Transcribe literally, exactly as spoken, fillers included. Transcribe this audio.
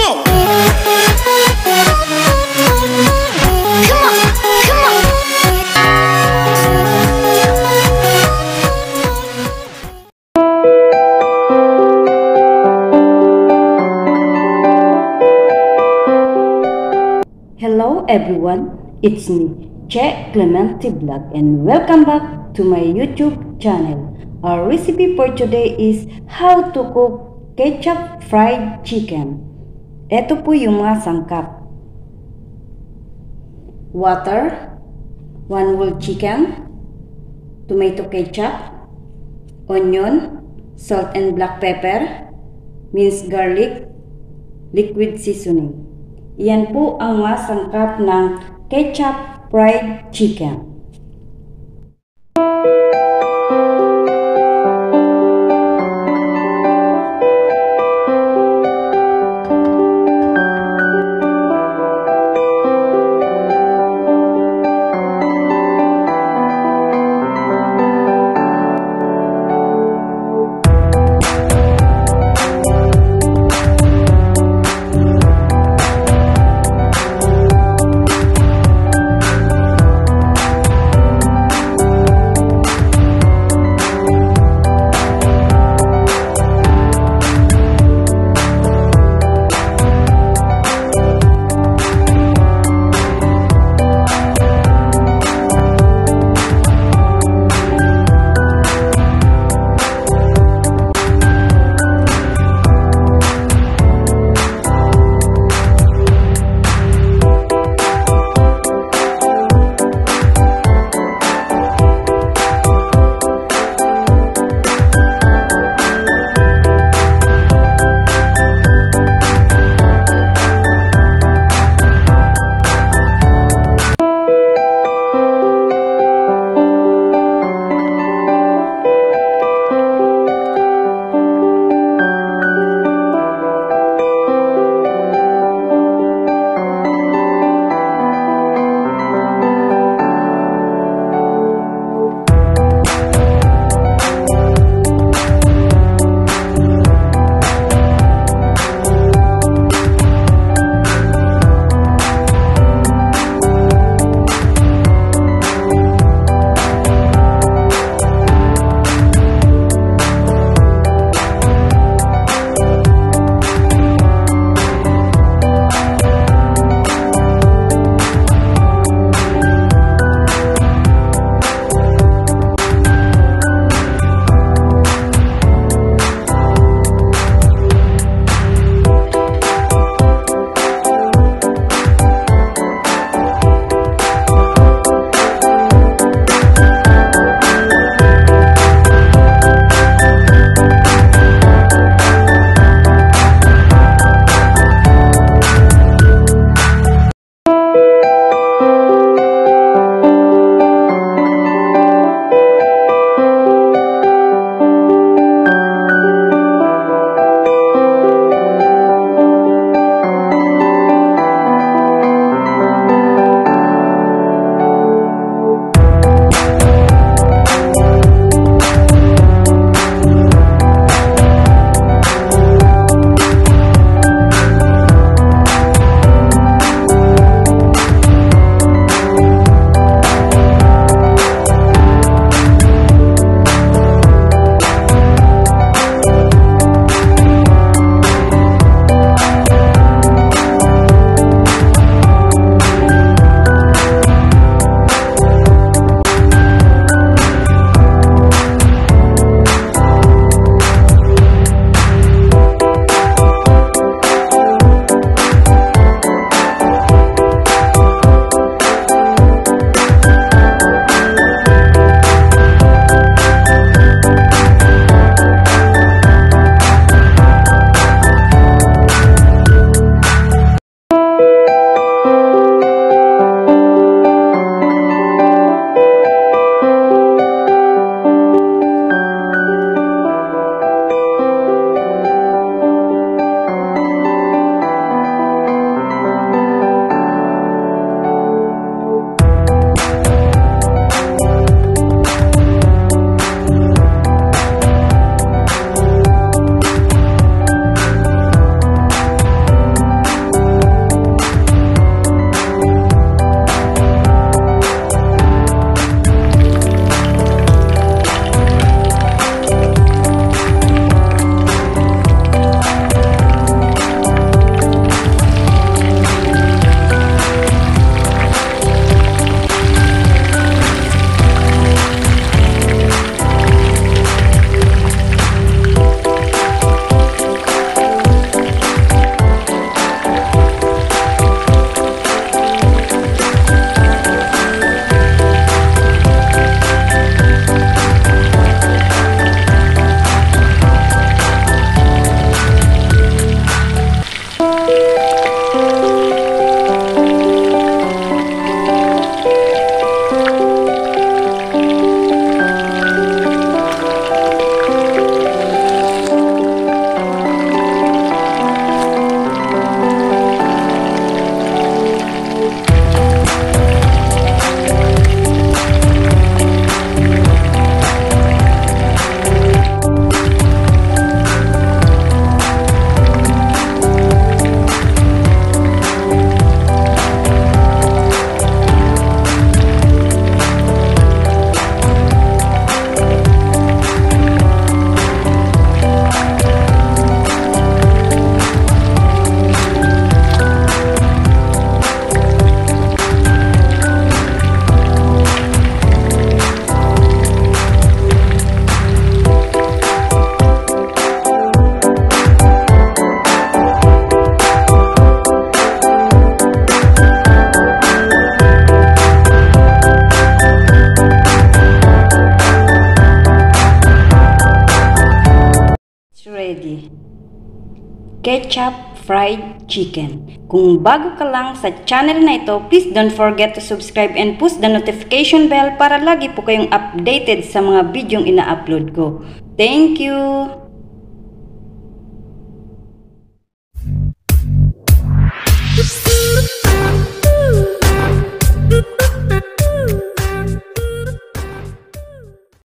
Come on. Come on. Come on. Hello everyone, it's me, Che Clemente Vlog, and welcome back to my YouTube channel. Our recipe for today is how to cook ketchup fried chicken. Ito po yung mga sangkap. Water, one whole chicken, tomato ketchup, onion, salt and black pepper, minced garlic, liquid seasoning. Yan po ang mga sangkap ng ketchup fried chicken. ketchup fried chicken. Kung bago ka lang sa channel na ito, please don't forget to subscribe and push the notification bell para lagi po kayong updated sa mga bidyong ina-upload ko. Thank you!